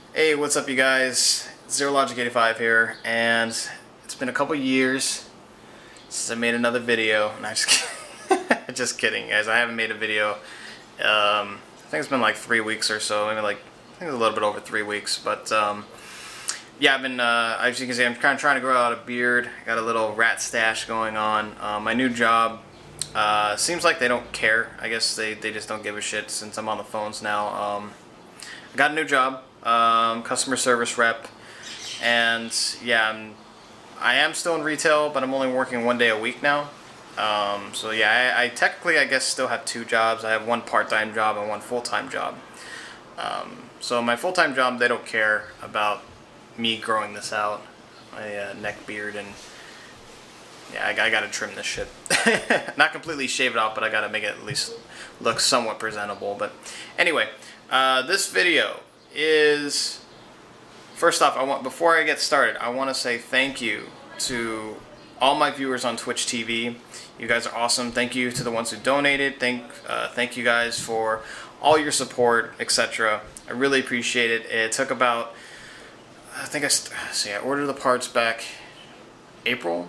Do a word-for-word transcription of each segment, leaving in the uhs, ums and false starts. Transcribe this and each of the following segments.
Hey, what's up you guys? ZeroLogic eighty-five here, and it's been a couple years since I made another video. No, just kidding. Just kidding, guys. I haven't made a video. Um, I think it's been like three weeks or so, maybe like I think a little bit over three weeks. But um, yeah, I've been, uh, as you can see, I'm kind of trying to grow out a beard. I got a little rat stash going on. Uh, my new job uh, seems like they don't care. I guess they they just don't give a shit since I'm on the phones now. Um, I got a new job. Um, customer service rep, and yeah, I'm, I am still in retail, but I'm only working one day a week now. Um, so yeah, I, I technically, I guess, still have two jobs. I have one part-time job and one full-time job. Um, so my full-time job, they don't care about me growing this out, my uh, neck beard, and yeah, I, I gotta trim this shit. Not completely shave it off, but I gotta make it at least look somewhat presentable. But anyway, uh, this video is, first off, I want, before I get started, I want to say thank you to all my viewers on Twitch T V. You guys are awesome. Thank you to the ones who donated. Thank uh, thank you guys for all your support, et cetera. I really appreciate it. It took about, I think I see, I ordered the parts back April.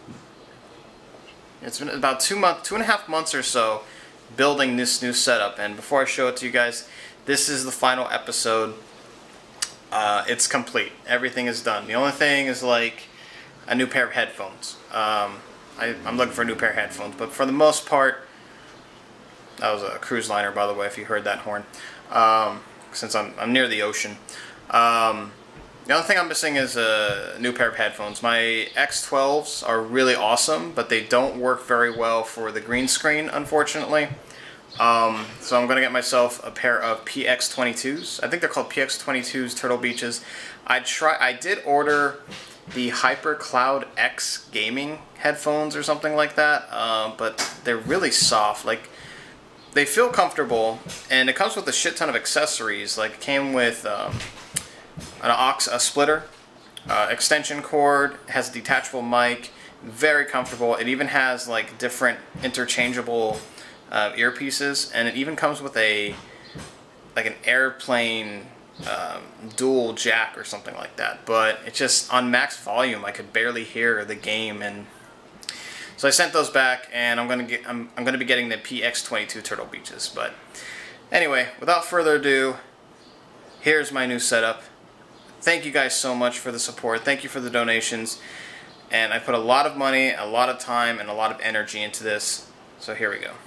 It's been about two months, two and a half months or so building this new setup. And before I show it to you guys, this is the final episode. Uh, it's complete. Everything is done. The only thing is like a new pair of headphones. Um, I, I'm looking for a new pair of headphones, but for the most part, that was a cruise liner, by the way, if you heard that horn. Um, since I'm, I'm near the ocean. Um, the only thing I'm missing is a new pair of headphones. My X twelves are really awesome, but they don't work very well for the green screen, unfortunately. Um, so I'm going to get myself a pair of P X twenty-twos. I think they're called P X twenty-twos Turtle Beaches. I try. I did order the Hyper Cloud X gaming headphones or something like that, uh, but they're really soft. Like, they feel comfortable, and it comes with a shit ton of accessories. Like, it came with um, an aux, a splitter, uh, extension cord, has a detachable mic, very comfortable. It even has like different interchangeable Uh, earpieces, and it even comes with a like an airplane um, dual jack or something like that. But it's just on max volume, I could barely hear the game, and so I sent those back, and I'm gonna get I'm, I'm gonna be getting the P X twenty-two Turtle Beaches. But anyway, without further ado, here's my new setup. Thank you guys so much for the support. Thank you for the donations, and I put a lot of money, a lot of time, and a lot of energy into this. So here we go.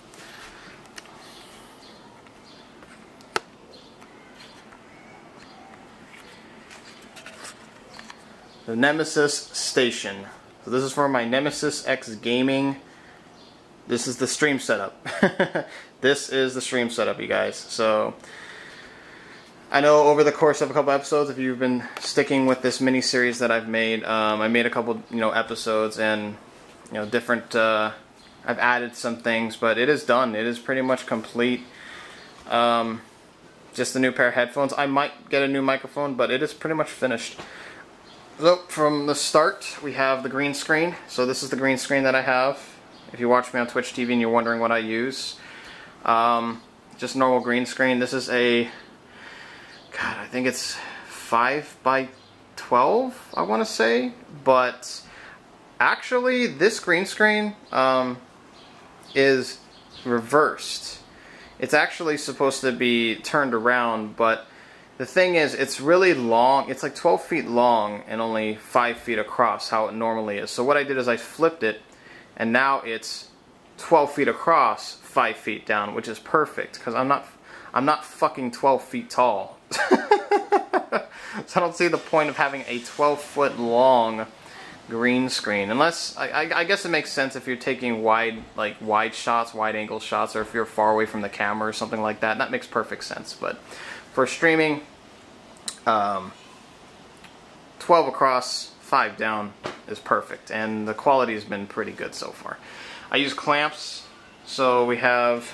The Nemesis Station. So this is for my Nemesis X Gaming. This is the stream setup. This is the stream setup, you guys. So I know over the course of a couple episodes, if you've been sticking with this mini series that I've made, um, I made a couple, you know, episodes, and you know, different. Uh, I've added some things, but it is done. It is pretty much complete. Um, just a new pair of headphones. I might get a new microphone, but it is pretty much finished. So from the start, we have the green screen. So this is the green screen that I have. If you watch me on Twitch T V and you're wondering what I use, um, just normal green screen. This is a, God, I think it's five by twelve, I want to say. But actually, this green screen um, is reversed. It's actually supposed to be turned around, but the thing is, it's really long. It's like twelve feet long and only five feet across, how it normally is. So what I did is I flipped it, and now it's twelve feet across, five feet down, which is perfect because I'm not, I'm not fucking twelve feet tall. So I don't see the point of having a twelve foot long green screen, unless I, I, I guess it makes sense if you're taking wide, like wide shots, wide angle shots, or if you're far away from the camera or something like that. That makes perfect sense, but for streaming, um, twelve across, five down is perfect, and the quality has been pretty good so far. I use clamps, so we have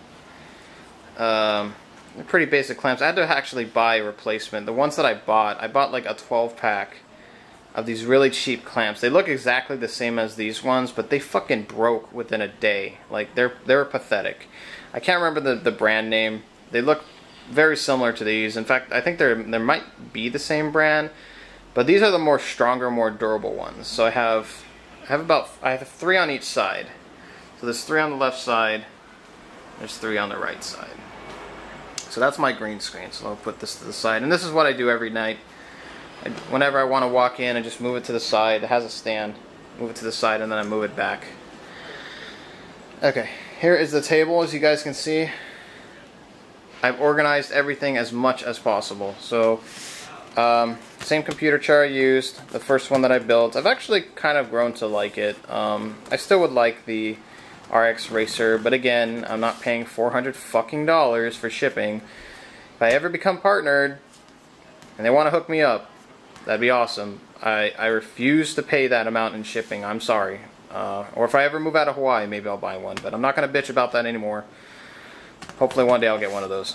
um, pretty basic clamps. I had to actually buy a replacement. The ones that I bought, I bought like a twelve pack of these really cheap clamps. They look exactly the same as these ones, but they fucking broke within a day. Like, they're they're pathetic. I can't remember the, the brand name. They look very similar to these. In fact, I think they're there might be the same brand, but these are the more stronger, more durable ones. So I have I have about I have three on each side. So there's three on the left side. There's three on the right side. So that's my green screen. So I'll put this to the side, and this is what I do every night. I, whenever I want to walk in, I just move it to the side. It has a stand. Move it to the side, and then I move it back. Okay, here is the table, as you guys can see. I've organized everything as much as possible. So, um, same computer chair I used, the first one that I built. I've actually kind of grown to like it. Um, I still would like the R X Racer, but again, I'm not paying four hundred fucking dollars for shipping. If I ever become partnered, and they want to hook me up, that'd be awesome. I, I refuse to pay that amount in shipping. I'm sorry. Uh, or if I ever move out of Hawaii, maybe I'll buy one. But I'm not going to bitch about that anymore. Hopefully one day I'll get one of those.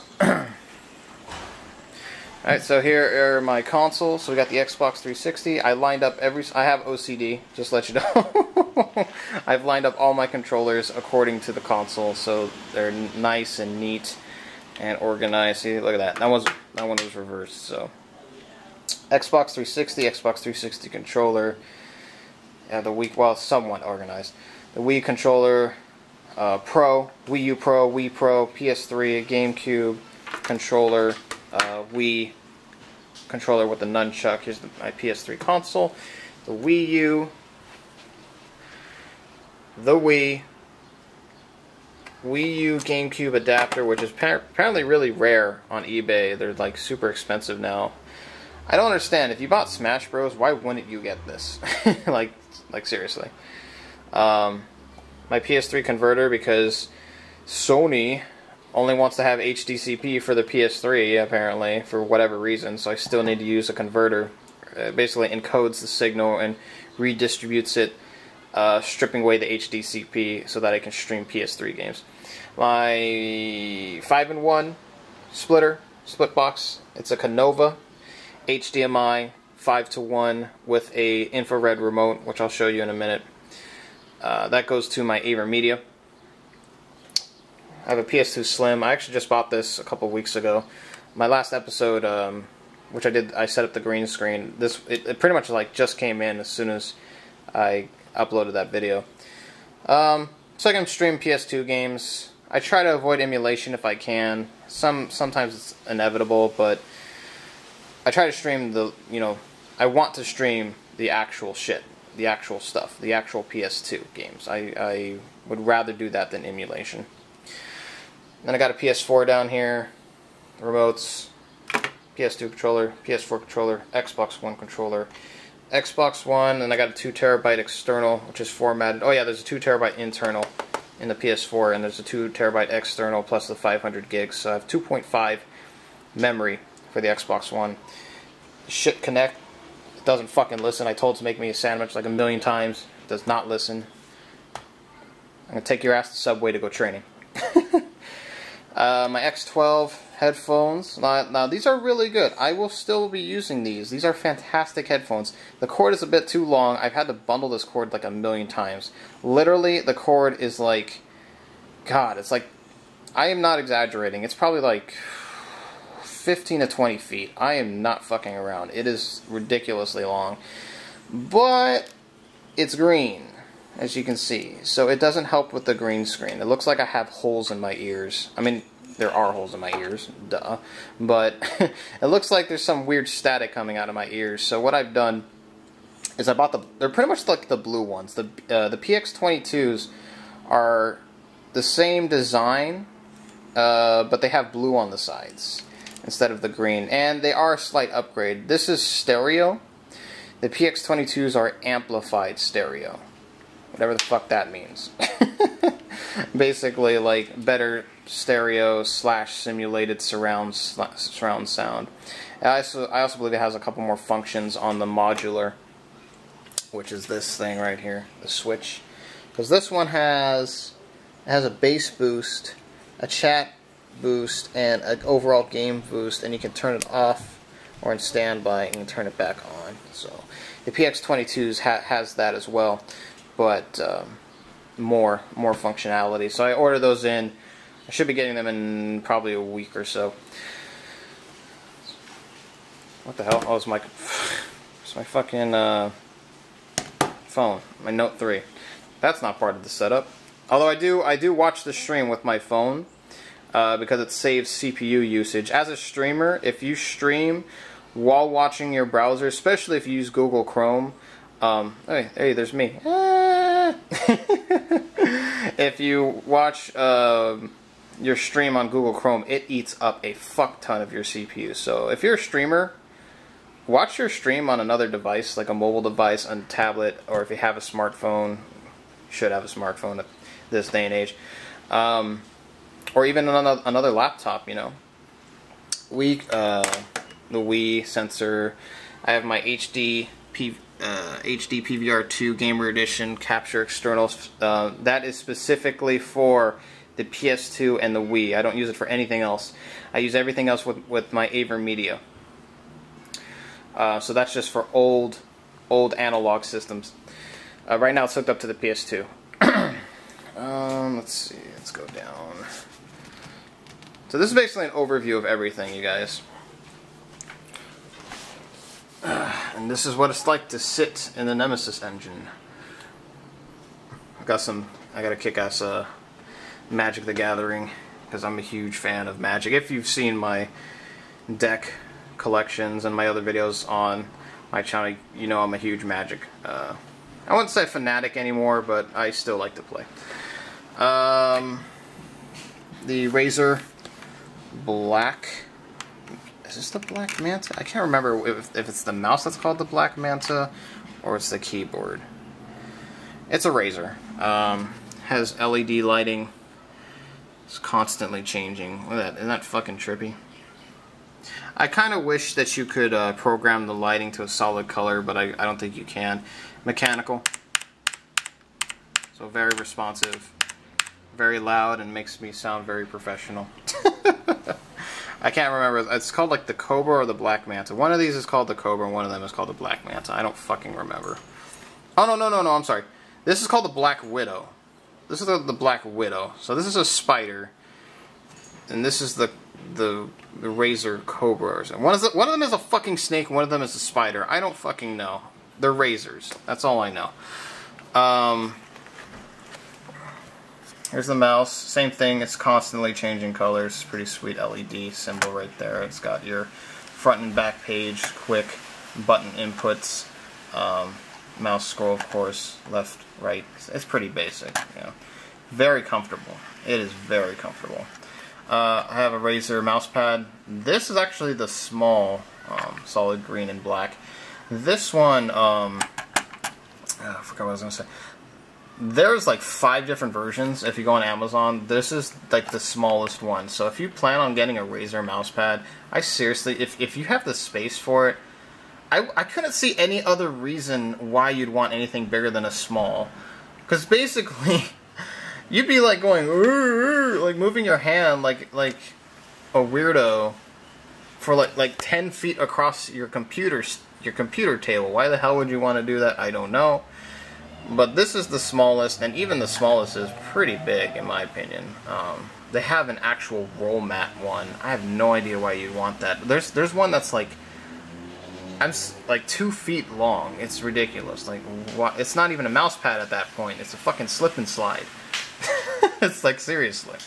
Alright, so here are my consoles. So we got the Xbox three sixty. I lined up every... I have O C D, just to let you know. I've lined up all my controllers according to the console. So they're nice and neat and organized. See, look at that. That, was, that one was reversed, so... Xbox three sixty, Xbox three sixty controller, yeah, the Wii, well, somewhat organized. The Wii controller, uh, Pro, Wii U Pro, Wii Pro, P S three, GameCube controller, uh, Wii controller with the nunchuck. Here's the, my P S three console, the Wii U, the Wii, Wii U GameCube adapter, which is apparently really rare on eBay. They're like super expensive now. I don't understand. If you bought Smash Bros, why wouldn't you get this? like, like seriously. Um, my P S three converter, because Sony only wants to have H D C P for the P S three, apparently, for whatever reason. So I still need to use a converter. It basically encodes the signal and redistributes it, uh, stripping away the H D C P so that I can stream P S three games. My five in one splitter, split box. It's a Canova. H D M I five to one with a infrared remote, which I'll show you in a minute. Uh, that goes to my AverMedia. I have a P S two Slim. I actually just bought this a couple weeks ago. My last episode, um, which I did, I set up the green screen. This it, it pretty much like just came in as soon as I uploaded that video. Um, so I can stream P S two games. I try to avoid emulation if I can. Some sometimes it's inevitable, but I try to stream the, you know, I want to stream the actual shit, the actual stuff, the actual P S two games. I, I would rather do that than emulation. Then I got a P S four down here, remotes, P S two controller, P S four controller, Xbox One controller, Xbox One, and I got a two terabyte external, which is formatted. Oh yeah, there's a two terabyte internal in the P S four, and there's a two terabyte external plus the five hundred gigs. So I have two point five memory for the Xbox One. Shit connect. It doesn't fucking listen. I told it to make me a sandwich like a million times. It does not listen. I'm gonna take your ass to Subway to go training. uh, my X twelve headphones. Now, now these are really good. I will still be using these. These are fantastic headphones. The cord is a bit too long. I've had to bundle this cord like a million times. Literally, the cord is like, God, it's like, I am not exaggerating. It's probably like fifteen to twenty feet. I am not fucking around. It is ridiculously long. But it's green, as you can see. So it doesn't help with the green screen. It looks like I have holes in my ears. I mean, there are holes in my ears, duh. But it looks like there's some weird static coming out of my ears. So what I've done is I bought the, they're pretty much like the blue ones. The, uh, the P X twenty-twos are the same design, uh, but they have blue on the sides instead of the green, and they are a slight upgrade. This is stereo. The P X twenty-twos are amplified stereo. Whatever the fuck that means. Basically, like, better stereo slash simulated surround surround sound. I also, I also believe it has a couple more functions on the modular, which is this thing right here, the switch. Because this one has, it has a bass boost, a chat boost, and an overall game boost, and you can turn it off or in standby and you can turn it back on. So the P X twenty-twos ha has that as well, but um, more more functionality. So I ordered those in. I should be getting them in probably a week or so. What the hell? Oh, it's my, it's my fucking uh, phone, my Note three. That's not part of the setup. Although I do, I do watch the stream with my phone uh, because it saves C P U usage. As a streamer, if you stream while watching your browser, especially if you use Google Chrome, um, hey, hey, there's me. Ah. If you watch uh, your stream on Google Chrome, it eats up a fuck ton of your C P U. So if you're a streamer, watch your stream on another device, like a mobile device, on a tablet, or if you have a smartphone, you should have a smartphone at this day and age, um, or even another, another laptop, you know. We, uh, the Wii sensor, I have my H D P, uh, H D P V R two Gamer Edition capture externals. Uh, that is specifically for the P S two and the Wii. I don't use it for anything else. I use everything else with, with my AverMedia. Uh, so that's just for old, old analog systems. Uh, right now it's hooked up to the P S two. um, let's see, let's go down. So this is basically an overview of everything, you guys. Uh, and this is what it's like to sit in the Nemesis engine. I got some, I got a kick-ass uh, Magic the Gathering, because I'm a huge fan of Magic. If you've seen my deck collections and my other videos on my channel, you know I'm a huge Magic. Uh, I wouldn't say fanatic anymore, but I still like to play. Um, the Razer Black. Is this the Black Manta? I can't remember if, if it's the mouse that's called the Black Manta or it's the keyboard. It's a Razer. Um, has L E D lighting. It's constantly changing. Look at that. Isn't that fucking trippy? I kind of wish that you could uh, program the lighting to a solid color, but I, I don't think you can. Mechanical. So very responsive. Very loud and makes me sound very professional. I can't remember. It's called like the Cobra or the Black Manta. One of these is called the Cobra and one of them is called the Black Manta. I don't fucking remember. Oh, no, no, no, no, I'm sorry. This is called the Black Widow. This is the, the Black Widow. So this is a spider. And this is the the, the Razer Cobra or something. One, is the, one of them is a fucking snake, one of them is a spider. I don't fucking know. They're Razers. That's all I know. Um... Here's the mouse, same thing, it's constantly changing colors, pretty sweet L E D symbol right there. It's got your front and back page, quick button inputs, um, mouse scroll of course, left, right, it's pretty basic, you know. Very comfortable, it is very comfortable. Uh, I have a Razer mouse pad. This is actually the small, um, solid green and black. This one, um, oh, I forgot what I was going to say. There's like five different versions. If you go on Amazon, this is like the smallest one. So if you plan on getting a Razer mouse pad, I seriously, if, if you have the space for it, I, I couldn't see any other reason why you'd want anything bigger than a small. Because basically, you'd be like going, like moving your hand like like a weirdo for like like ten feet across your computer your computer table. Why the hell would you want to do that? I don't know. But this is the smallest, and even the smallest is pretty big in my opinion. Um, they have an actual roll mat one. I have no idea why you'd want that. There's there's one that's like I'm like two feet long. It's ridiculous. Like what? It's not even a mouse pad at that point. It's a fucking slip and slide. It's like seriously.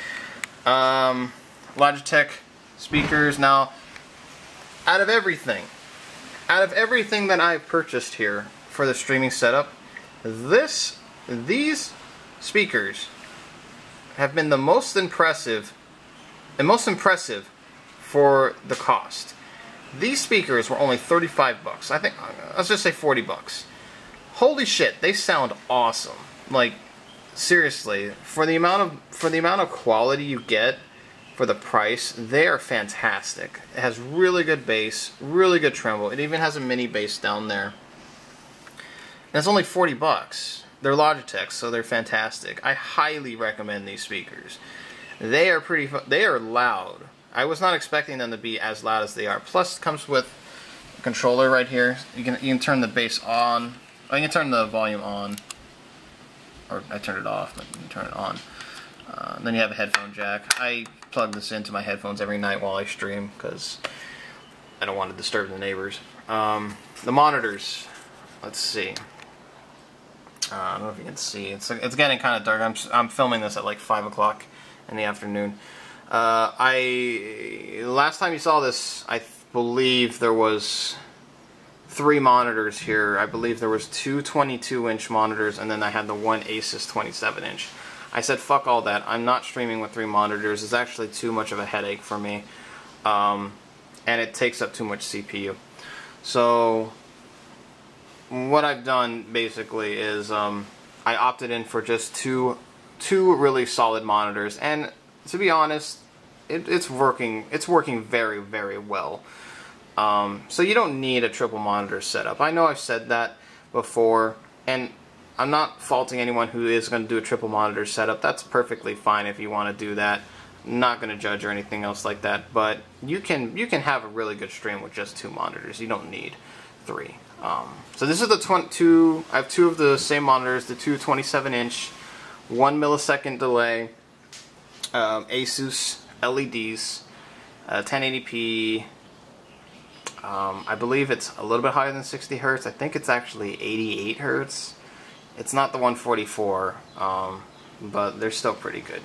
Um, Logitech speakers. Now, out of everything, out of everything that I've purchased here for the streaming setup, This, these speakers have been the most impressive, and most impressive for the cost. These speakers were only thirty-five bucks. I think, let's just say forty bucks. Holy shit, they sound awesome. Like, seriously, for the amount of, for the amount of quality you get for the price, they are fantastic. It has really good bass, really good treble. It even has a mini bass down there. And it's only forty bucks. They're Logitech, so they're fantastic. I highly recommend these speakers. They are pretty, they are loud. I was not expecting them to be as loud as they are. Plus, it comes with a controller right here. You can you can turn the bass on. Or you can turn the volume on. Or I turned it off, but you can turn it on. Uh, then you have a headphone jack. I plug this into my headphones every night while I stream because I don't want to disturb the neighbors. Um, the monitors. Let's see. Uh, I don't know if you can see. It's it's getting kind of dark. I'm I'm filming this at like five o'clock in the afternoon. Uh, I last time you saw this, I believe there was three monitors here. I believe there was two twenty-two inch monitors, and then I had the one Asus twenty-seven inch. I said fuck all that. I'm not streaming with three monitors. It's actually too much of a headache for me, um, and it takes up too much C P U. So what I've done basically is um, I opted in for just two two really solid monitors, and to be honest, it, it's working it's working very, very well. Um, so you don't need a triple monitor setup. I know I've said that before, and I'm not faulting anyone who is going to do a triple monitor setup. That's perfectly fine if you want to do that. I'm not going to judge or anything else like that, but you can you can have a really good stream with just two monitors. You don't need three. Um, so this is the tw two. I have two of the same monitors, the two twenty-seven inch, one millisecond delay, um, Asus L E Ds, uh, ten eighty p. Um, I believe it's a little bit higher than sixty hertz. I think it's actually eighty-eight hertz. It's not the one forty-four, um, but they're still pretty good.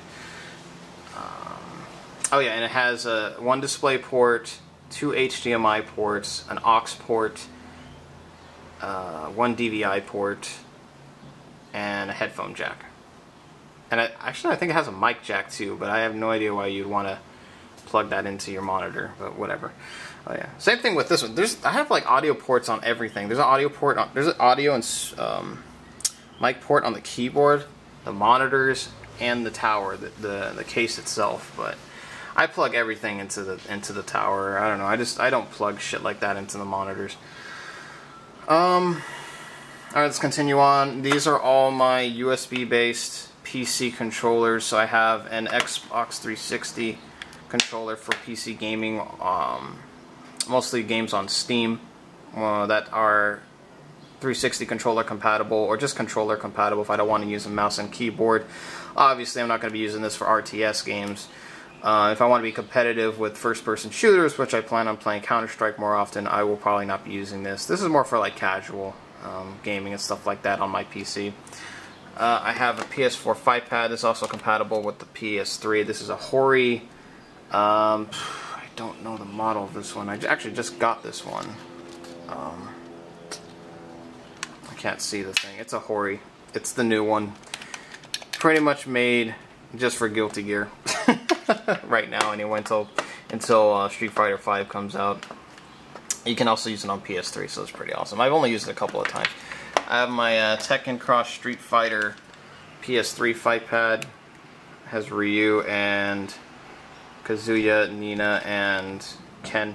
Um, oh yeah, and it has uh, one display port, two H D M I ports, an aux port, uh, one D V I port, and a headphone jack. And I, actually I think it has a mic jack too, but I have no idea why you'd want to plug that into your monitor, but whatever. Oh yeah, same thing with this one. There's I have like audio ports on everything. There's an audio port on, there's an audio and um, mic port on the keyboard, the monitors, and the tower, the, the the case itself. But I plug everything into the into the tower. I don't know. I just I don't plug shit like that into the monitors. Um. All right, let's continue on. These are all my U S B based P C controllers. So I have an Xbox three sixty controller for P C gaming. Um. Mostly games on Steam uh, that are three sixty controller compatible, or just controller compatible if I don't want to use a mouse and keyboard. Obviously I'm not going to be using this for R T S games. Uh, if I want to be competitive with first person shooters, which I plan on playing Counter-Strike more often, I will probably not be using this. This is more for like casual um, gaming and stuff like that on my P C. Uh, I have a P S four fight pad. This is also compatible with the P S three. This is a Hori. Um, I don't know the model of this one. I actually just got this one. Um, I can't see the thing. It's a Hori. It's the new one. Pretty much made just for Guilty Gear. Right now anyway, until, until uh, Street Fighter five comes out. You can also use it on P S three, so it's pretty awesome. I've only used it a couple of times. I have my uh, Tekken Cross Street Fighter P S three fight pad. It has Ryu and Kazuya, Nina, and Ken.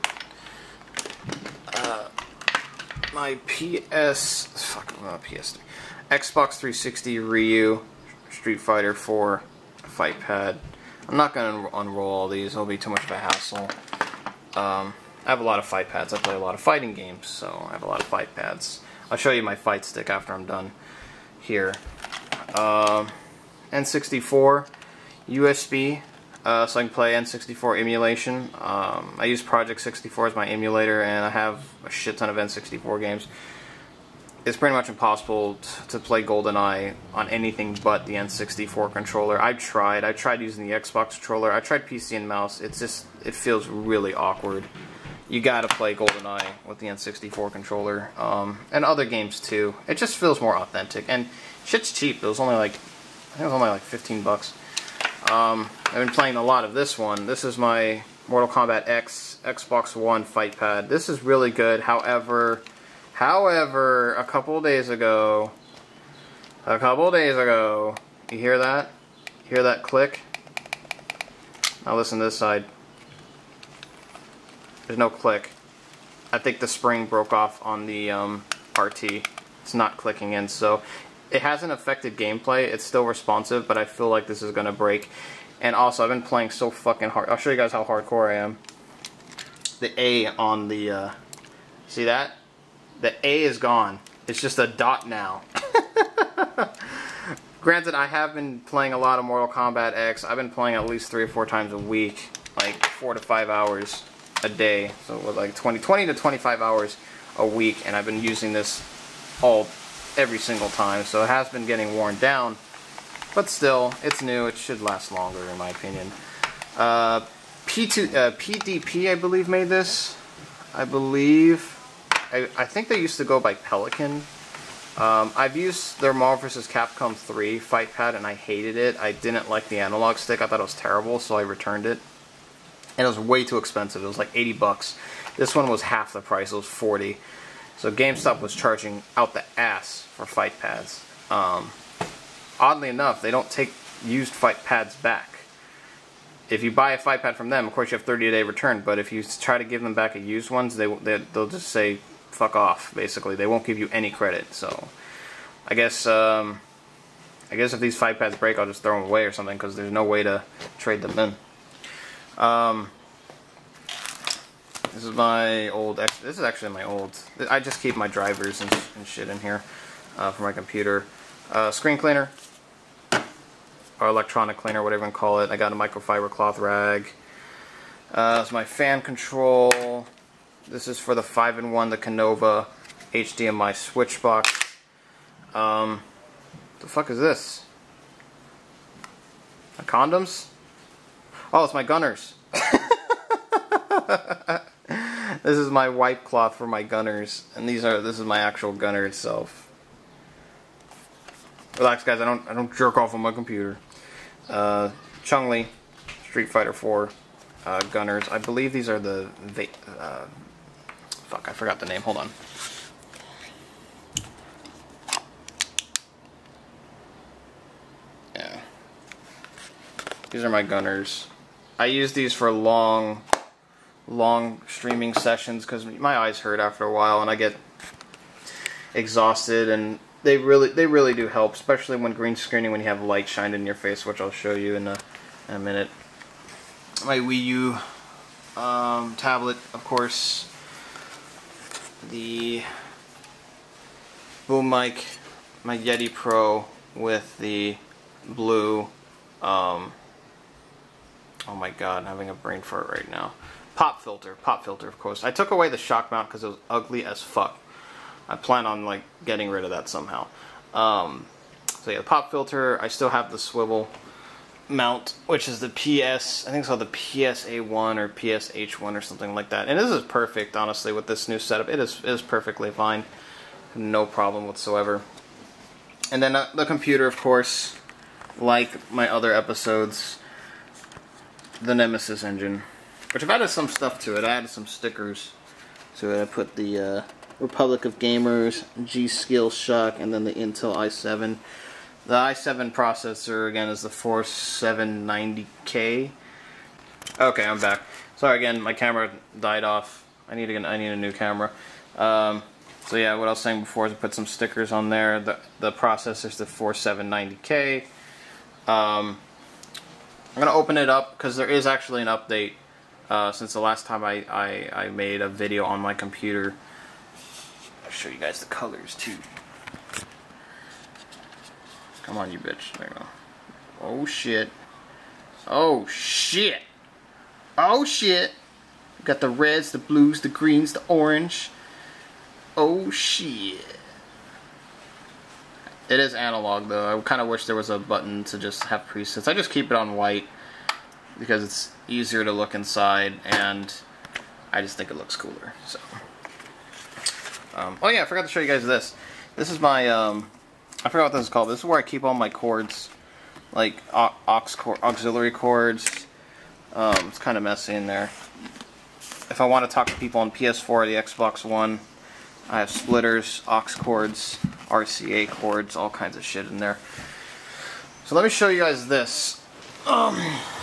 Uh, my P S, fuck, not P S three, Xbox three sixty Ryu Street Fighter four fight pad. I'm not going to unroll all these. It'll be too much of a hassle. Um, I have a lot of fight pads. I play a lot of fighting games, so I have a lot of fight pads. I'll show you my fight stick after I'm done here. Uh, N sixty-four U S B. Uh, so I can play N sixty-four emulation. Um, I use Project sixty-four as my emulator, and I have a shit ton of N sixty-four games. It's pretty much impossible to play GoldenEye on anything but the N sixty-four controller. I tried. I tried using the Xbox controller. I tried P C and mouse. It's just, it feels really awkward. You gotta play GoldenEye with the N sixty-four controller, um, and other games too. It just feels more authentic, and shit's cheap. It was only like, I think it was only like fifteen bucks. Um, I've been playing a lot of this one. This is my Mortal Kombat X Xbox One fight pad. This is really good. However, however, a couple days ago, a couple days ago, you hear that? Hear that click? Now listen to this side. There's no click. I think the spring broke off on the um, R T. It's not clicking in, so it hasn't affected gameplay. It's still responsive, but I feel like this is gonna break. And also, I've been playing so fucking hard. I'll show you guys how hardcore I am. The A on the, uh, see that? The A is gone. It's just a dot now. Granted, I have been playing a lot of Mortal Kombat X. I've been playing at least three or four times a week, like four to five hours. a day, so it was like twenty, twenty to twenty-five hours a week, and I've been using this all every single time, so it has been getting worn down, but still, it's new. It should last longer, in my opinion. Uh, P two, uh, P D P, I believe, made this. I believe. I, I think they used to go by Pelican. Um, I've used their Marvel versus. Capcom three fight pad, and I hated it. I didn't like the analog stick. I thought it was terrible, so I returned it. And it was way too expensive. It was like eighty bucks. This one was half the price. It was forty. So GameStop was charging out the ass for fight pads. Um, oddly enough, they don't take used fight pads back. If you buy a fight pad from them, of course you have thirty day return, but if you try to give them back a used ones, they, they, they'll just say, fuck off, basically. They won't give you any credit. So, I guess, um, I guess if these fight pads break, I'll just throw them away or something, because there's no way to trade them in. Um... This is my old, this is actually my old, I just keep my drivers and, and shit in here uh, for my computer. Uh, screen cleaner, or electronic cleaner, whatever you want to call it. I got a microfiber cloth rag. Uh, it's my fan control. This is for the five in one, the Canova H D M I switch box. Um, the fuck is this? My condoms? Oh, it's my gunners. This is my wipe cloth for my gunners, and these are this is my actual gunner itself. Relax, guys. I don't I don't jerk off on my computer. Uh, Chun-Li, Street Fighter four uh, gunners. I believe these are the uh, fuck. I forgot the name. Hold on. Yeah, these are my gunners. I use these for long. long streaming sessions because my eyes hurt after a while and I get exhausted, and they really they really do help, especially when green screening, when you have light shined in your face, which I'll show you in a, in a minute. My Wii U um, tablet, of course, the boom mic, my Yeti Pro with the blue um, oh my god, I'm having a brain fart right now. Pop filter, pop filter, of course. I took away the shock mount because it was ugly as fuck. I plan on like getting rid of that somehow. Um, so yeah, the pop filter. I still have the swivel mount, which is the P S. I think it's called the P S A one or P S H one or something like that. And this is perfect, honestly, with this new setup. It is it is perfectly fine, no problem whatsoever. And then uh, the computer, of course, like my other episodes, the Nemesis engine. Which I've added some stuff to it. I added some stickers to it. I put the uh, Republic of Gamers, G-Skill Shock, and then the Intel i seven. The i seven processor, again, is the forty-seven ninety K. Okay, I'm back. Sorry again, my camera died off. I need, to, I need a new camera. Um, so yeah, what I was saying before is I put some stickers on there. The, the processor is the forty-seven ninety K. Um, I'm going to open it up because there is actually an update. Uh, since the last time I, I, I made a video on my computer. I'll show you guys the colors too. Come on, you bitch. There you go. Oh shit. Oh shit. Oh shit. Got the reds, the blues, the greens, the orange. Oh shit. It is analog though. I kind of wish there was a button to just have presets. I just keep it on white because it's easier to look inside, and I just think it looks cooler. So, um, oh yeah, I forgot to show you guys this. This is my, um, I forgot what this is called. This is where I keep all my cords, like aux cord, auxiliary cords. Um, it's kind of messy in there. If I want to talk to people on P S four or the Xbox One, I have splitters, aux cords, R C A cords, all kinds of shit in there. So let me show you guys this. Um,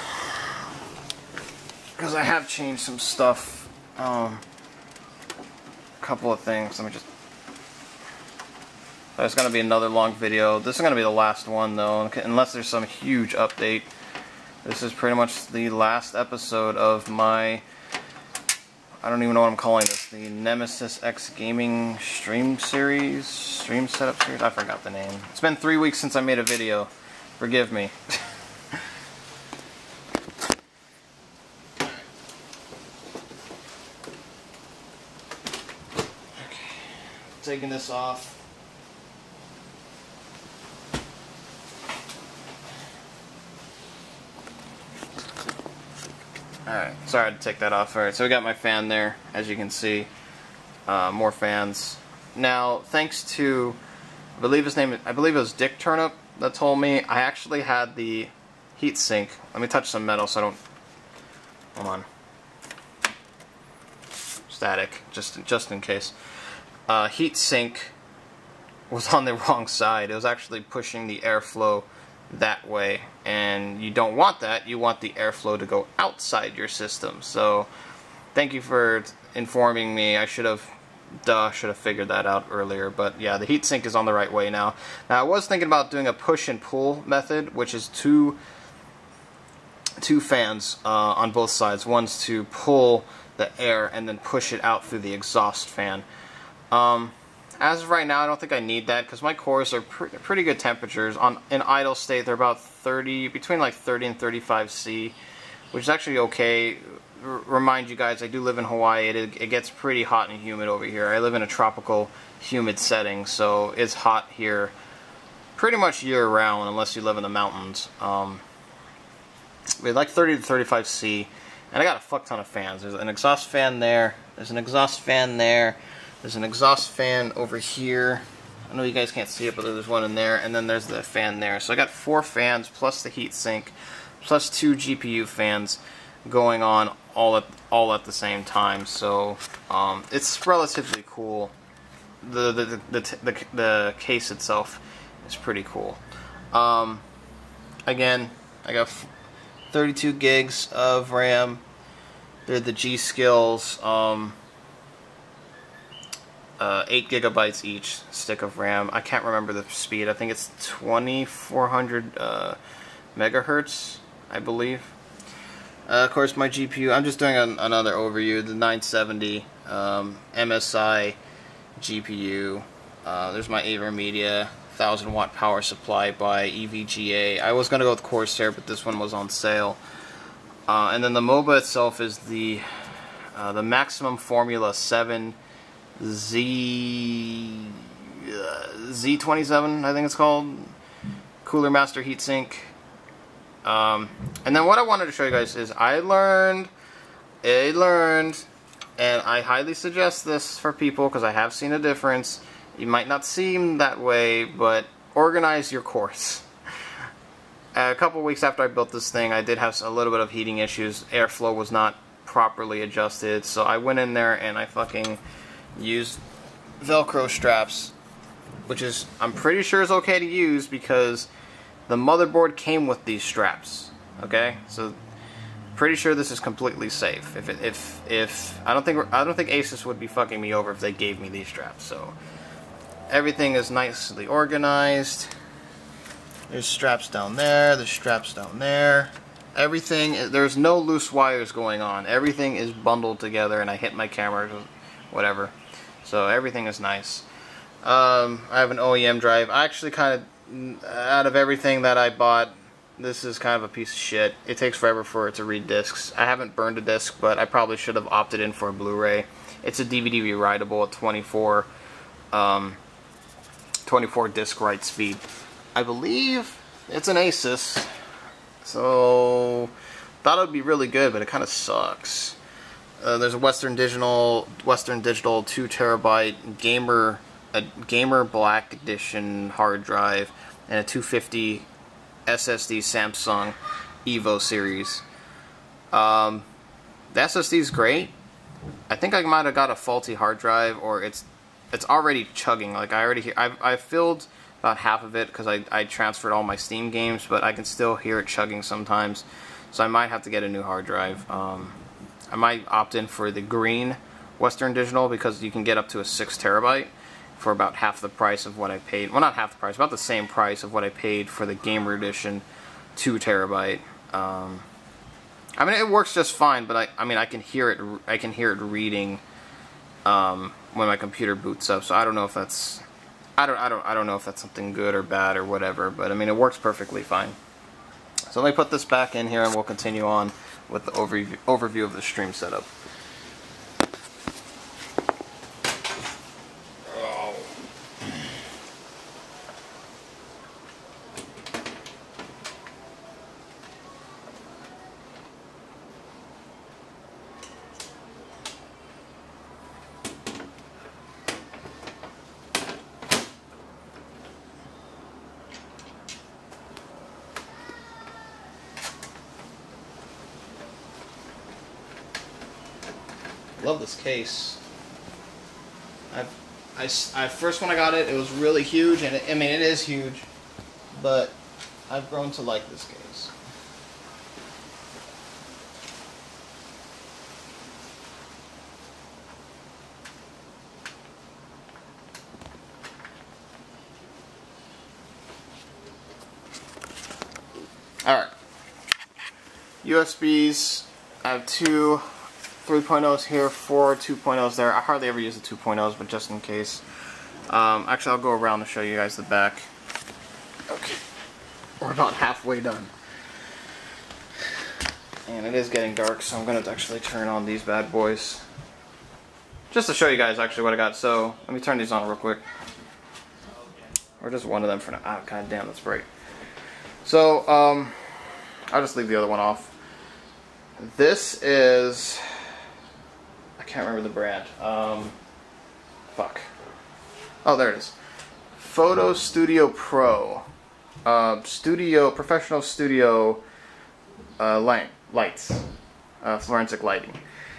because I have changed some stuff. Um, a couple of things. Let me just... There's going to be another long video. This is going to be the last one though, unless there's some huge update. This is pretty much the last episode of my... I don't even know what I'm calling this. The Nemesis X Gaming stream series? Stream setup series? I forgot the name. It's been three weeks since I made a video. Forgive me. taking this off. Alright, sorry I had to take that off. Alright, so we got my fan there, as you can see. Uh, more fans. Now, thanks to, I believe his name, I believe it was Dick Turnip that told me, I actually had the heat sink. Let me touch some metal so I don't, hold on. Static, just, just in case. Uh, heat sink was on the wrong side. It was actually pushing the airflow that way, and you don't want that. You want the airflow to go outside your system. So thank you for informing me. I should have duh should have figured that out earlier, but yeah, the heatsink is on the right way now. Now I was thinking about doing a push and pull method, which is two two fans uh, on both sides. One's to pull the air and then push it out through the exhaust fan. um, As of right now, I don't think I need that because my cores are pre pretty good temperatures. On in idle state, they're about thirty, between like thirty and thirty-five C, which is actually okay. R remind you guys, I do live in Hawaii. It, it gets pretty hot and humid over here. I live in a tropical, humid setting, so it's hot here pretty much year-round, unless you live in the mountains. Um, we like thirty to thirty-five C, and I got a fuck ton of fans. There's an exhaust fan there. There's an exhaust fan there. There's an exhaust fan over here. I know you guys can't see it, but there's one in there, and then there's the fan there. So I got four fans plus the heat sink, plus two G P U fans going on all at all at the same time. So um, it's relatively cool. The the, the the the the case itself is pretty cool. Um, again, I got thirty-two gigs of RAM. They're the G Skills. Um, Uh, eight gigabytes each stick of RAM. I can't remember the speed. I think it's twenty-four hundred uh, megahertz, I believe. Uh, of course, my G P U. I'm just doing an, another overview. The nine seventy um, M S I G P U. Uh, there's my AverMedia one thousand watt power supply by E V G A. I was gonna go with Corsair, but this one was on sale. Uh, and then the MOBA itself is the uh, the Maximum Formula seven. Z uh, Z twenty-seven, I think it's called. Cooler Master Heatsink. Um, and then what I wanted to show you guys is I learned, I learned, and I highly suggest this for people because I have seen a difference. You might not seem that way, but organize your cores. A couple weeks after I built this thing, I did have a little bit of heating issues. Airflow was not properly adjusted, so I went in there and I fucking used Velcro straps, which is, I'm pretty sure is okay to use because the motherboard came with these straps. Okay, so pretty sure this is completely safe. If it, if if I don't think I don't think Asus would be fucking me over if they gave me these straps. So everything is nicely organized. There's straps down there. There's straps down there. Everything. There's no loose wires going on. Everything is bundled together, and I hit my camera, whatever. So everything is nice. Um, I have an O E M drive. I actually kind of, out of everything that I bought, this is kind of a piece of shit. It takes forever for it to read discs. I haven't burned a disc, but I probably should have opted in for a Blu-ray. It's a D V D rewritable at twenty-four, um, twenty-four disc write speed. I believe it's an Asus, so thought it would be really good, but it kind of sucks. Uh, there's a Western Digital, Western Digital two terabyte gamer, a gamer Black Edition hard drive, and a two fifty S S D Samsung Evo series. Um, the S S D is great. I think I might have got a faulty hard drive, or it's it's already chugging. Like I already, I've I filled about half of it because I I transferred all my Steam games, but I can still hear it chugging sometimes. So I might have to get a new hard drive. Um, I might opt in for the green Western Digital because you can get up to a six terabyte for about half the price of what I paid. Well, not half the price, about the same price of what I paid for the Gamer Edition two terabyte. Um, I mean, it works just fine, but I, I mean, I can hear it. I can hear it reading um, when my computer boots up. So I don't know if that's, I don't, I don't, I don't know if that's something good or bad or whatever. But I mean, it works perfectly fine. So let me put this back in here, and we'll continue on with the overview, overview of the stream setup. Oh. love this case. I've, I, I first when I got it, it was really huge, and it, I mean it is huge, but I've grown to like this case. Alright. U S Bs. I have two three point ohs here, four two point ohs there. I hardly ever use the two point ohs, but just in case. Um, actually, I'll go around to show you guys the back. Okay. We're about halfway done. And it is getting dark, so I'm going to actually turn on these bad boys. Just to show you guys actually what I got. So, let me turn these on real quick. Or just one of them for now. Ah, god damn, that's bright. So, um, I'll just leave the other one off. This is, I can't remember the brand. Um, fuck. Oh, there it is. Photo Studio Pro. Uh, studio, professional studio uh, light, lights. Uh, fluorescent lighting.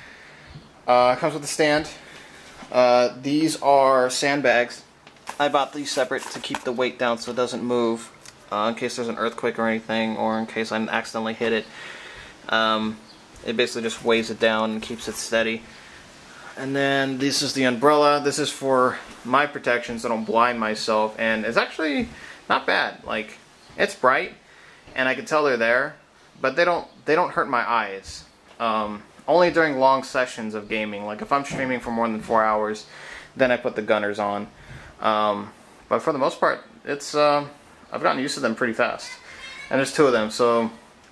Uh, comes with a stand. Uh, these are sandbags. I bought these separate to keep the weight down so it doesn't move. Uh, in case there's an earthquake or anything, or in case I accidentally hit it. Um, it basically just weighs it down and keeps it steady. And then this is the umbrella. This is for my protection so I don't blind myself, and it's actually not bad. Like, it's bright and I can tell they're there, but they don't they don't hurt my eyes. Um, only during long sessions of gaming. Like if I'm streaming for more than four hours, then I put the gunners on. Um, but for the most part, it's uh, I've gotten used to them pretty fast. And there's two of them, so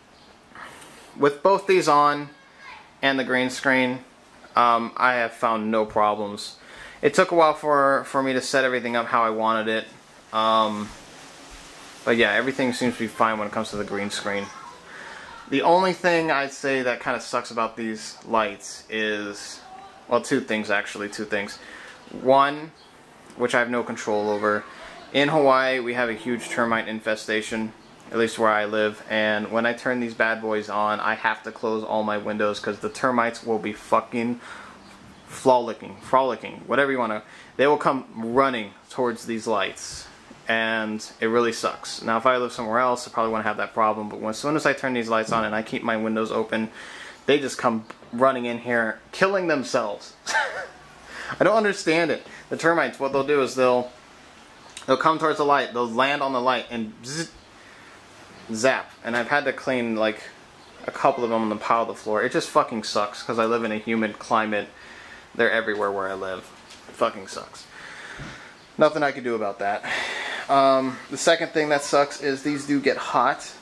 with both these on and the green screen, um, I have found no problems. It took a while for, for me to set everything up how I wanted it. Um, but yeah, everything seems to be fine when it comes to the green screen. The only thing I'd say that kind of sucks about these lights is, well, two things actually, two things. One, which I have no control over. In Hawaii, we have a huge termite infestation, at least where I live, and when I turn these bad boys on, I have to close all my windows because the termites will be fucking frolicking, frolicking, whatever you want to. They will come running towards these lights, and it really sucks. Now, if I live somewhere else, I probably wouldn't have that problem, but when, as soon as I turn these lights on and I keep my windows open, they just come running in here, killing themselves. I don't understand it. The termites, what they'll do is they'll they'll come towards the light, they'll land on the light, and zzz, zap. And I've had to clean like a couple of them on the pile of the floor. It just fucking sucks because I live in a humid climate. They're everywhere where I live. It fucking sucks. Nothing I can do about that. Um, the second thing that sucks is these do get hot.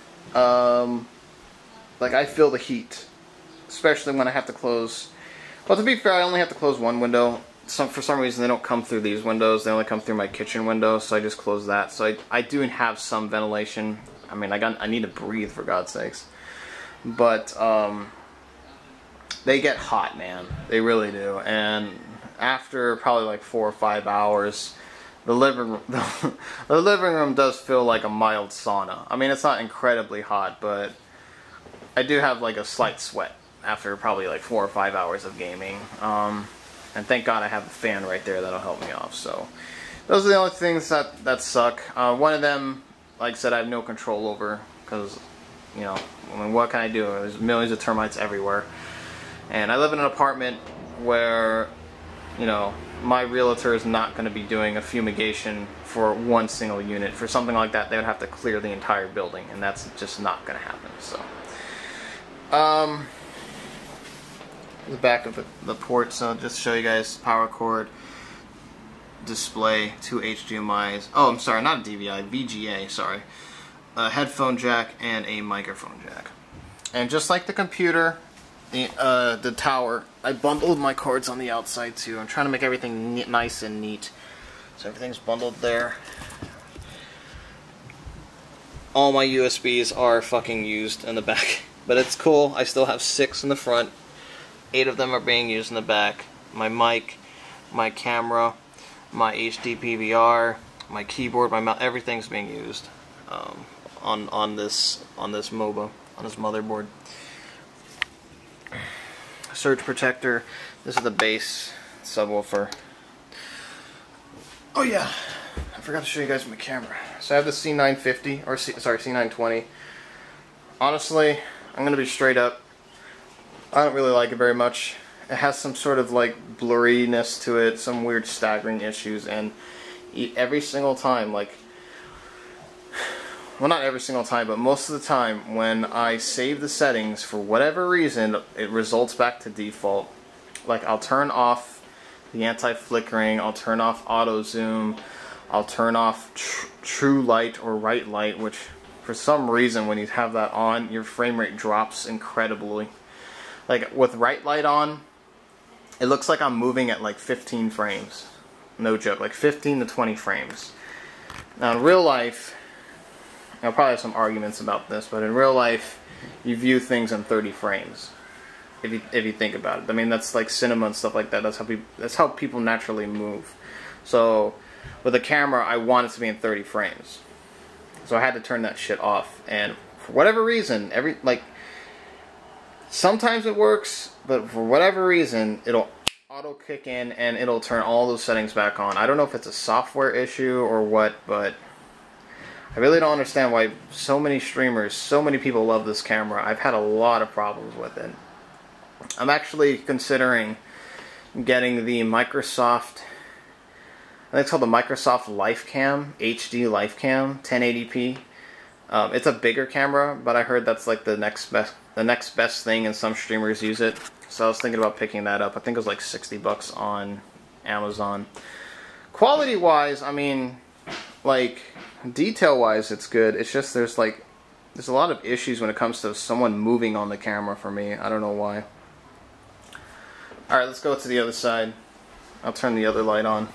Um, like I feel the heat, especially when I have to close. Well, to be fair, I only have to close one window. Some, for some reason, they don't come through these windows. They only come through my kitchen window, so I just close that. So I, I do have some ventilation. I mean, I got I need to breathe, for God's sakes. But um, they get hot, man. They really do. And after probably like four or five hours, the living room, the, the living room does feel like a mild sauna. I mean, it's not incredibly hot, but I do have like a slight sweat after probably like four or five hours of gaming. Um, and thank God I have a fan right there that'll help me off. So those are the only things that, that suck. Uh, one of them, like I said, I have no control over because, you know, I mean, what can I do? There's millions of termites everywhere. And I live in an apartment where, you know, my realtor is not going to be doing a fumigation for one single unit. For something like that, they would have to clear the entire building, and that's just not going to happen. So, um, the back of the, the port, so just to show you guys, power cord, display, two H D M Is, oh I'm sorry, not a D V I, V G A, sorry, a headphone jack and a microphone jack. And just like the computer, the, uh, the tower, I bundled my cords on the outside too. I'm trying to make everything neat, nice and neat, so everything's bundled there. All my U S Bs are fucking used in the back, but it's cool. I still have six in the front. Eight of them are being used in the back. My mic, my camera, my H D P V R, my keyboard, my mouse, everything's being used um, on on this on this MOBA, on this motherboard. Surge protector. This is the bass subwoofer. Oh yeah, I forgot to show you guys my camera. So I have the C nine fifty, or C, sorry, C nine twenty. Honestly, I'm gonna be straight up. I don't really like it very much. It has some sort of like blurriness to it, some weird staggering issues, and every single time, like, well, not every single time, but most of the time when I save the settings, for whatever reason, it results back to default. Like, I'll turn off the anti-flickering, I'll turn off auto zoom, I'll turn off tr true light or right light, which for some reason when you have that on, your frame rate drops incredibly. Like, with right light on, it looks like I'm moving at like fifteen frames. No joke, like fifteen to twenty frames. Now in real life, I'll probably have some arguments about this, but in real life, you view things in thirty frames. If you if you think about it, I mean that's like cinema and stuff like that. That's how people that's how people naturally move. So with a camera, I want it to be in thirty frames. So I had to turn that shit off, and for whatever reason, every like sometimes it works, but for whatever reason, it'll auto kick in and it'll turn all those settings back on. I don't know if it's a software issue or what, but I really don't understand why so many streamers, so many people love this camera. I've had a lot of problems with it. I'm actually considering getting the Microsoft, I think it's called the Microsoft LifeCam, H D LifeCam, ten eighty p. Um, it's a bigger camera, but I heard that's like the next best, the next best thing, and some streamers use it. So I was thinking about picking that up. I think it was like sixty bucks on Amazon. Quality-wise, I mean, like detail-wise, it's good. It's just there's like there's a lot of issues when it comes to someone moving on the camera for me. I don't know why. All right, let's go to the other side. I'll turn the other light on.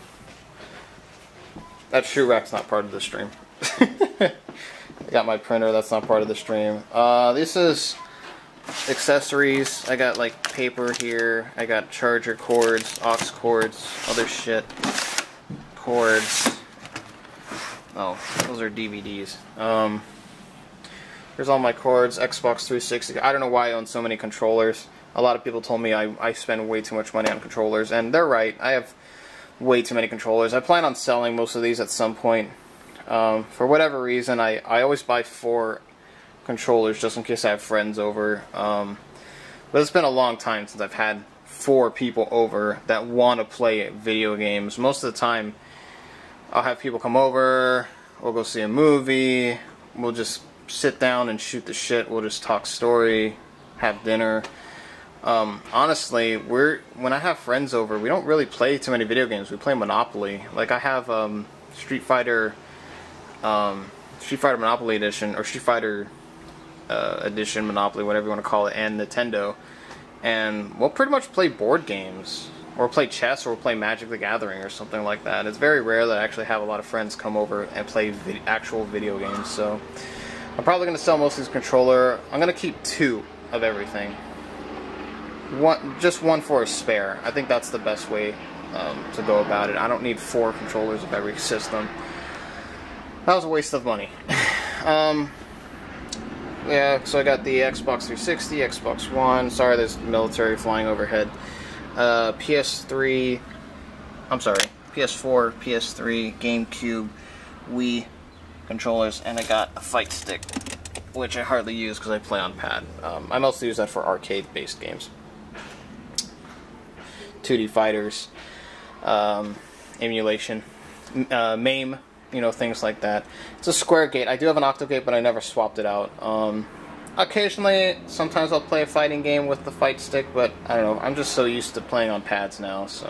That shoe rack's not part of the stream. I got my printer, that's not part of the stream. Uh, this is accessories. I got like paper here. I got charger cords, aux cords, other shit. Cords. Oh, those are D V Ds. Um, here's all my cords, Xbox three sixty. I don't know why I own so many controllers. A lot of people told me I, I spend way too much money on controllers, and they're right. I have way too many controllers. I plan on selling most of these at some point. Um, for whatever reason, I, I always buy four controllers just in case I have friends over. Um, but it's been a long time since I've had four people over that want to play video games. Most of the time, I'll have people come over, we'll go see a movie, we'll just sit down and shoot the shit, we'll just talk story, have dinner. Um, honestly, we're when I have friends over, we don't really play too many video games. We play Monopoly. Like I have um, Street Fighter, um, Street Fighter Monopoly Edition, or Street Fighter uh, Edition Monopoly, whatever you want to call it, and Nintendo. And we'll pretty much play board games, or play chess, or play Magic the Gathering, or something like that. It's very rare that I actually have a lot of friends come over and play vid actual video games. So I'm probably going to sell most of this controller. I'm going to keep two of everything. One, just one for a spare. I think that's the best way um, to go about it. I don't need four controllers of every system. That was a waste of money. um, yeah, so I got the Xbox three sixty, Xbox One. Sorry, there's military flying overhead. Uh, P S three. I'm sorry, P S four, P S three, GameCube, Wii controllers, and I got a fight stick, which I hardly use because I play on pad. Um, I mostly use that for arcade-based games. two D fighters, um, emulation, uh, MAME, you know, things like that. It's a square gate. I do have an octo gate, but I never swapped it out. Um, occasionally, sometimes I'll play a fighting game with the fight stick, but I don't know. I'm just so used to playing on pads now, so.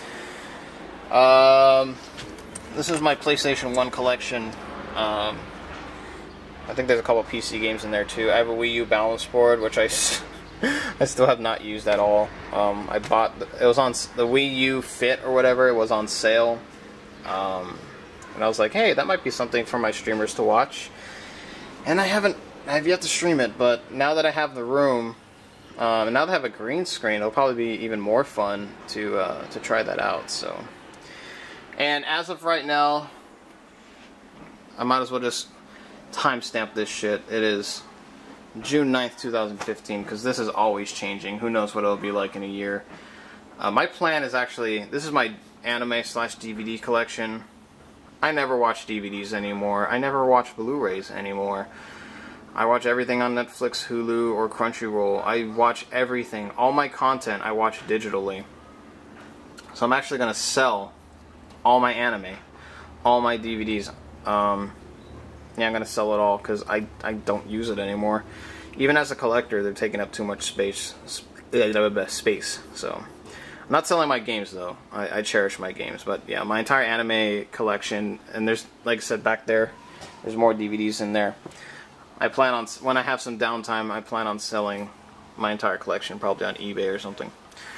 Um, this is my PlayStation one collection. Um, I think there's a couple of P C games in there too. I have a Wii U balance board, which I, I still have not used at all. Um, I bought, it was on the Wii U Fit or whatever, it was on sale. Um, and I was like, hey, that might be something for my streamers to watch. And I haven't, I have yet to stream it, but now that I have the room, um, and now that I have a green screen, it'll probably be even more fun to, uh, to try that out, so. And as of right now, I might as well just timestamp this shit. It is June ninth, two thousand fifteen, because this is always changing. Who knows what it'll be like in a year. Uh, my plan is actually, this is my anime slash D V D collection. I never watch D V Ds anymore. I never watch Blu-rays anymore. I watch everything on Netflix, Hulu, or Crunchyroll. I watch everything. All my content I watch digitally. So I'm actually going to sell all my anime, all my D V Ds. Um, yeah, I'm going to sell it all because I, I don't use it anymore. Even as a collector, they're taking up too much space. space. So I'm not selling my games though. I, I cherish my games. But yeah, my entire anime collection, and there's, like I said back there, there's more D V Ds in there. I plan on, when I have some downtime, I plan on selling my entire collection, probably on eBay or something.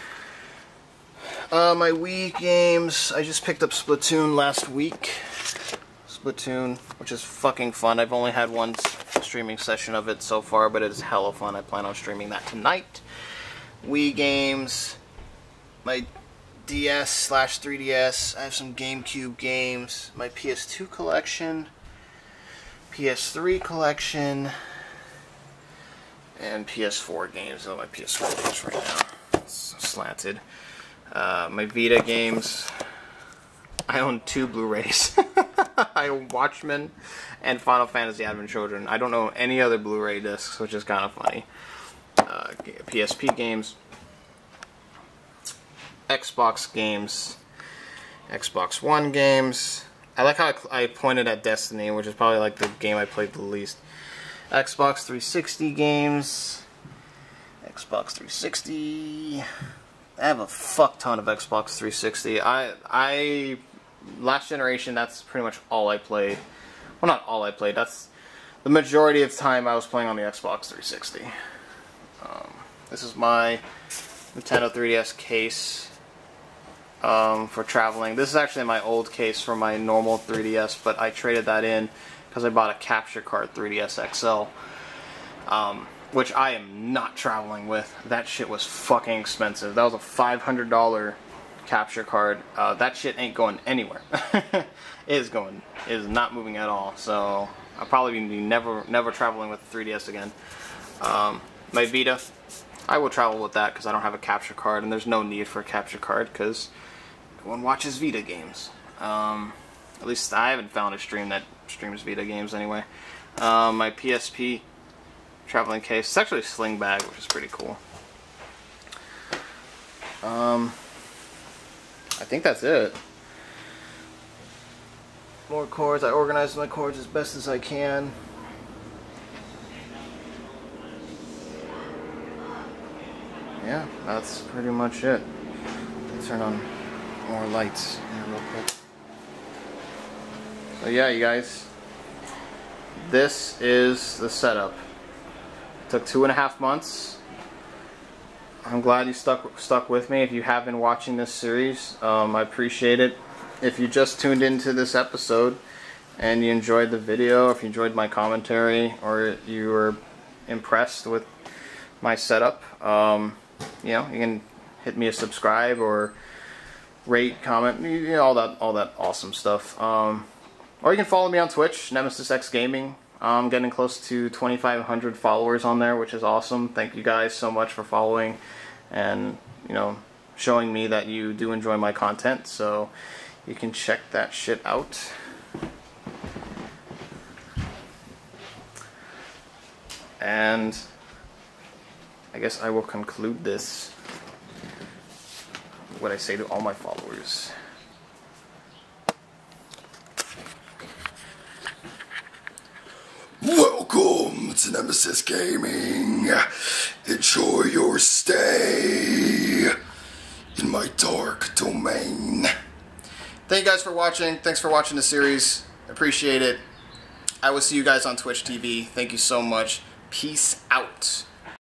Uh, my Wii games, I just picked up Splatoon last week. Splatoon, which is fucking fun. I've only had one streaming session of it so far, but it is hella fun. I plan on streaming that tonight. Wii games, my D S slash three D S, I have some GameCube games, my P S two collection, P S three collection, and P S four games. Oh, my P S four games right now. It's slanted. Uh, my Vita games. I own two Blu-rays. I own Watchmen and Final Fantasy Advent Children. I don't own any other Blu-ray discs, which is kind of funny. Uh, P S P games. Xbox games. Xbox One games. I like how I, I pointed at Destiny, which is probably like the game I played the least. Xbox three sixty games. Xbox three sixty. I have a fuck ton of Xbox three sixty. I, I, last generation, that's pretty much all I played. Well, not all I played. That's the majority of time I was playing on the Xbox three sixty. Um, this is my Nintendo three D S case um, for traveling. This is actually my old case for my normal three D S, but I traded that in because I bought a capture card three D S X L. Um, which I am not traveling with. That shit was fucking expensive. That was a five hundred dollar capture card. Uh, that shit ain't going anywhere. It is going, it is not moving at all. So I'll probably be never, never traveling with the three D S again. Um, my Vita, I will travel with that because I don't have a capture card, and there's no need for a capture card because everyone watches Vita games. Um, at least I haven't found a stream that streams Vita games anyway. Um, my P S P traveling case. It's actually a sling bag, which is pretty cool. Um, I think that's it. More cords. I organized my cords as best as I can. Yeah, that's pretty much it. Let's turn on more lights here real quick. So yeah, you guys, this is the setup. Took two and a half months. I'm glad you stuck stuck with me. If you have been watching this series, um, I appreciate it. If you just tuned into this episode and you enjoyed the video, if you enjoyed my commentary, or you were impressed with my setup, um, you know, you can hit me a subscribe or rate, comment, you know, all that all that awesome stuff. Um, or you can follow me on Twitch, Nemesis X Gaming. I'm getting close to twenty-five hundred followers on there, which is awesome. Thank you guys so much for following and, you know, showing me that you do enjoy my content. So you can check that shit out. And I guess I will conclude this with what I say to all my followers. Welcome to Nemesis Gaming. Enjoy your stay in my dark domain. Thank you guys for watching. Thanks for watching the series. Appreciate it. I will see you guys on Twitch T V. Thank you so much. Peace out.